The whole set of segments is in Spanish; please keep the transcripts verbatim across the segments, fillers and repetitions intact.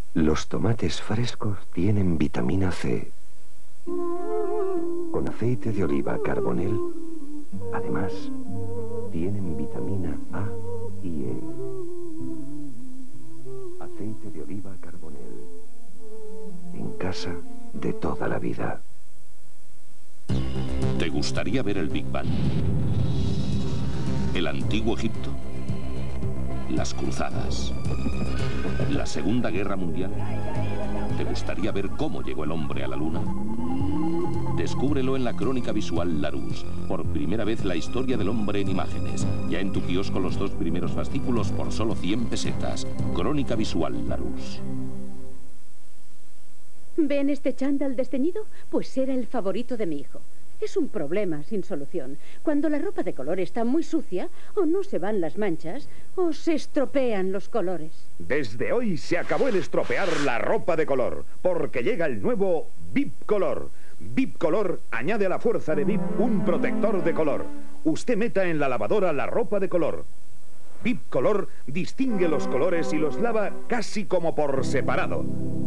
Los tomates frescos tienen vitamina C. Con aceite de oliva Carbonell, además, tienen vitamina A y E. Aceite de oliva Carbonell. En casa de toda la vida. ¿Te gustaría ver el Big Bang? ¿El antiguo Egipto? ¿Las cruzadas? ¿La Segunda Guerra Mundial? ¿Te gustaría ver cómo llegó el hombre a la luna? Descúbrelo en la crónica visual Larousse. Por primera vez la historia del hombre en imágenes. Ya en tu kiosco los dos primeros fascículos por solo cien pesetas. Crónica visual Larousse. ¿Ven este chándal desteñido? Pues era el favorito de mi hijo. Es un problema sin solución. Cuando la ropa de color está muy sucia, o no se van las manchas, o se estropean los colores. Desde hoy se acabó el estropear la ropa de color, porque llega el nuevo VIP Color. VIP Color añade a la fuerza de VIP un protector de color. Usted meta en la lavadora la ropa de color. VIP Color distingue los colores y los lava casi como por separado.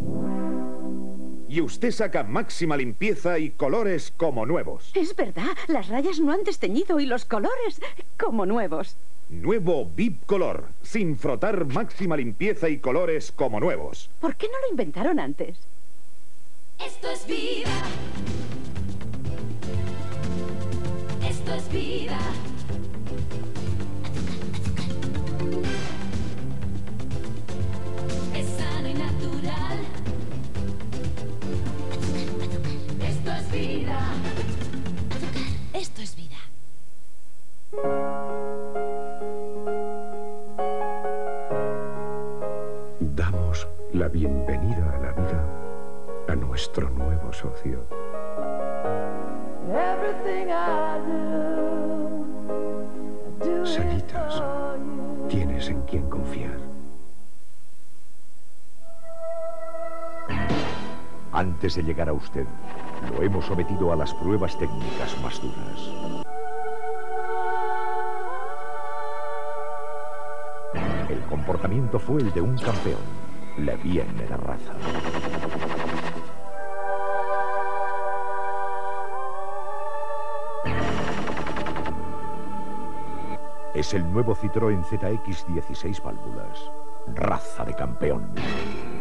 Y usted saca máxima limpieza y colores como nuevos. Es verdad, las rayas no han desteñido y los colores como nuevos. Nuevo VIP Color, sin frotar, máxima limpieza y colores como nuevos. ¿Por qué no lo inventaron antes? Esto es vida. Esto es vida. Es sano y natural. Esto es vida. Esto es vida. Damos la bienvenida a la vida a nuestro nuevo socio. Sanitas, tienes en quien confiar. Antes de llegar a usted, lo hemos sometido a las pruebas técnicas más duras. El comportamiento fue el de un campeón. Le viene la raza. Es el nuevo Citroën Z X dieciséis válvulas. Raza de campeón.